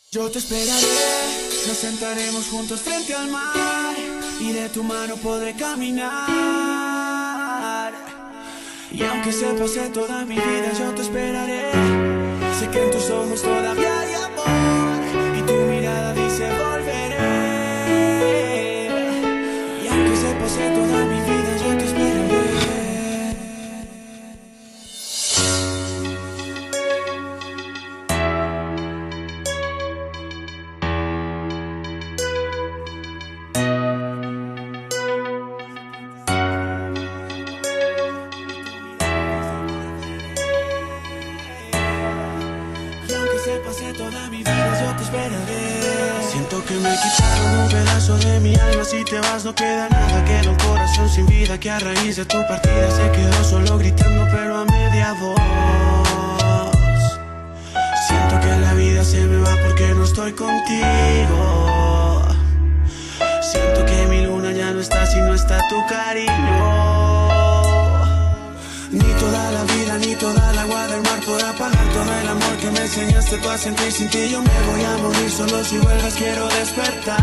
Yo te esperaré, nos sentaremos juntos frente al mar y de tu mano podré caminar. Y aunque se pase toda mi vida, yo te esperaré. Sé que en tus ojos todavía hay amor y tu mirada dice volveré. Y aunque se pase toda mi vida, yo te esperaré. Pasé toda mi vida, yo te esperaré. Siento que me quitaron un pedazo de mi alma. Si te vas no queda nada, queda un corazón sin vida que a raíz de tu partida se quedó solo gritando pero a media voz. Siento que la vida se me va porque no estoy contigo. Siento que mi luna ya no está si no está tu cariño. Ni toda la vida, ni toda el agua del mar podrá pagar todo el amor que me enseñaste tú a sentir. Sin ti yo me voy a morir, solo si vuelvas quiero despertar.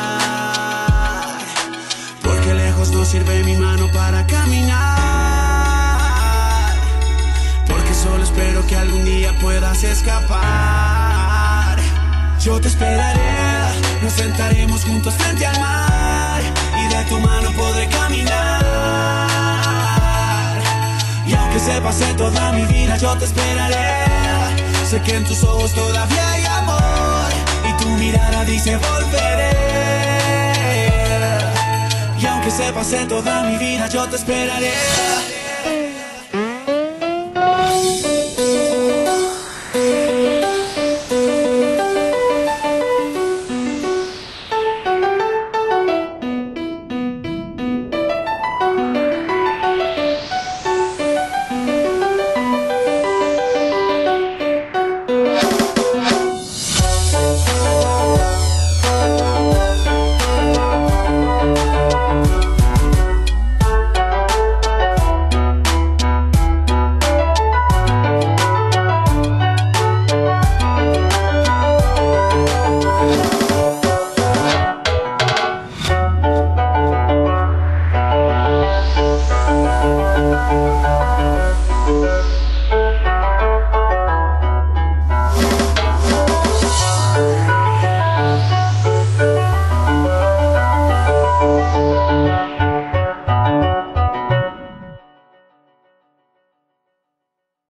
Porque lejos no sirve mi mano para caminar. Porque solo espero que algún día puedas escapar. Yo te esperaré, nos sentaremos juntos frente al mar y de tu mano podré caminar. Y aunque se pase toda mi vida, yo te esperaré. Sé que en tus ojos todavía hay amor y tu mirada dice volveré. Y aunque se pase toda mi vida, yo te esperaré.